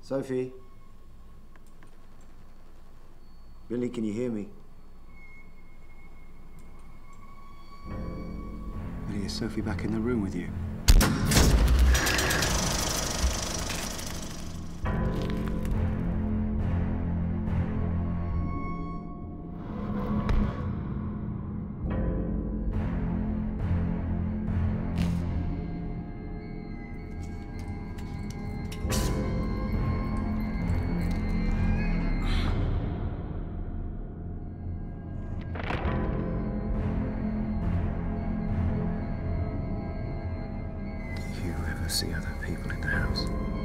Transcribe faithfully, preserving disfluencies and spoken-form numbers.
Sophie? Billy, can you hear me? Billy, is Sophie back in the room with you? See other people in the house.